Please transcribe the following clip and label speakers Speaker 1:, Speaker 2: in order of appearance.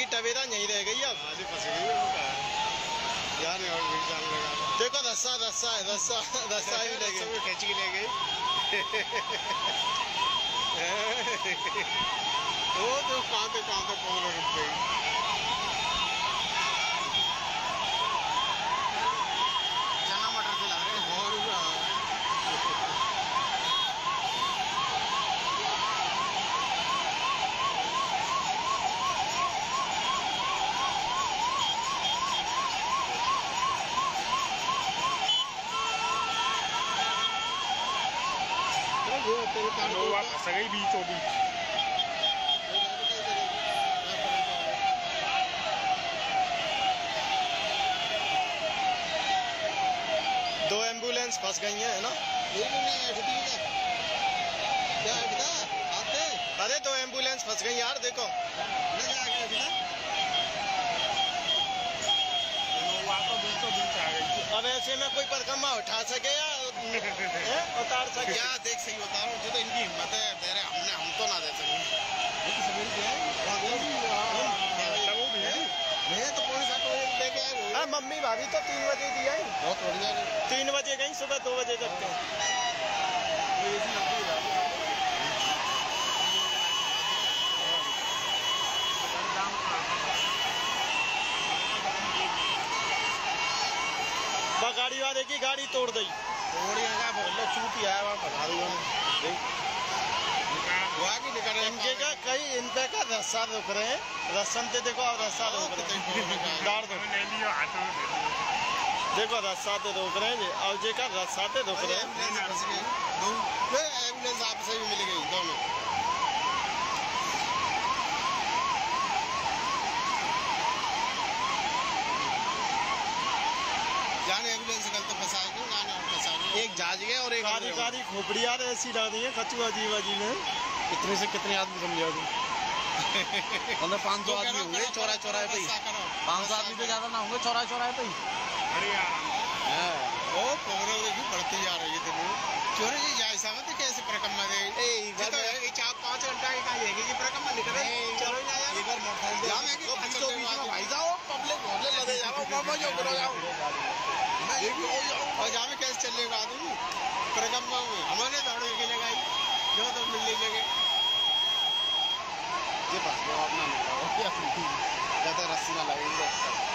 Speaker 1: Tavera यहीं रह गई अब।
Speaker 2: आज फंस गई यार, और भी जान लगा।
Speaker 1: देखो रस्सा रस्सा है, रस्सा रस्सा ही ले गई,
Speaker 2: खींच के ले गई। वो तो कहाँ पे पहुंच रुक गई।
Speaker 1: चना मटर से ला रहे हैं।
Speaker 2: और फंस गई बीचों बीच।
Speaker 1: दो एम्बुलेंस फंस गई हैं, है ना? अरे दो एम्बुलेंस फंस गई यार, देखो। अब ऐसे में कोई परिक्रमा उठा सके या उतार सके?
Speaker 2: क्या देख सही बता रहा हूँ, जो तो इनकी हिम्मत है, दे रहे हमने, हम तो ना दे सके। तो पुलिस लेके आए।
Speaker 1: मम्मी भाभी तो 3 बजे दी आई,
Speaker 2: बहुत बढ़िया।
Speaker 1: 3 बजे गई, सुबह 2 बजे तक के। गाड़ी वाले की गाड़ी तोड़ दी।
Speaker 2: चूती आया वहाँ बता दूंगा।
Speaker 1: इनके का कई इन पे का रस्सा रुक रहे हैं, रस्सन से देखो, और रस्सा रोक रहे हैं, देखो रस्सा से रोक रहे हैं, और जे का रस्सा से रोक रहे हैं।
Speaker 2: एम्बुलेंस आपसे भी मिल गई दोनों। एम्बुलेंस कल तो फंसाएगी, एक जहाज गए और एक
Speaker 1: कारी खोपड़ी यार ऐसी डाल दी है कचुआ जीवाजी में।
Speaker 2: इतने से कितने आदमी समझे अभी? 500 आदमी होंगे चौराहे चौराहे पे। 500 आदमी तो ज्यादा ना होंगे चौराहे चौराहे पे। अरे यार वो कोहरे की बढ़ती जा रही है। चोरी जी जाए साहब कैसे परिक्रमा दे 4-5 घंटा की परिक्रमा निकल चलो भाई जाओ पब्लिक होने लगे जाओ और जहाँ में कैसे चलेगा आदमी परिक्रमा में। हमारे दौड़ की लगाई जो तो मिलने लगे ये बस अपना ज्यादा रस्सी ना लगेगी।